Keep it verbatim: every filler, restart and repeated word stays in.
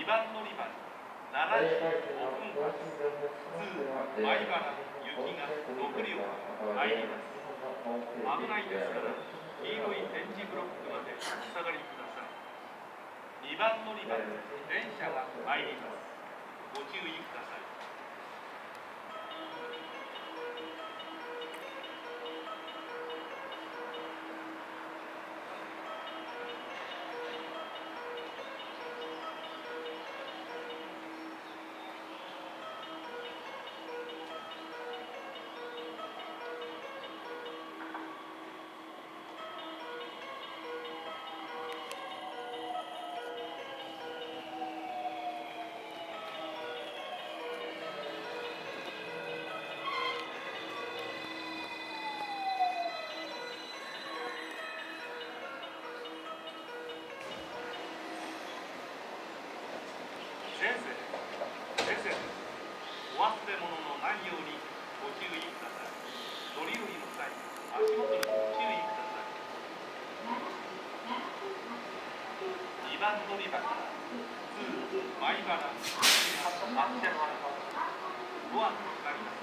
ばん乗り場にななじごふん発ツー米原行きがろく両入ります。危ないですから黄色い点字ブロックまでお下がりください。にばん乗り場に電車が参ります。ご注意ください。先生、先生、お忘れ物のないようにご注意ください。乗り降りの際、足元にご注意ください。にばん乗り場からツー米原発車します。ドアが閉まります。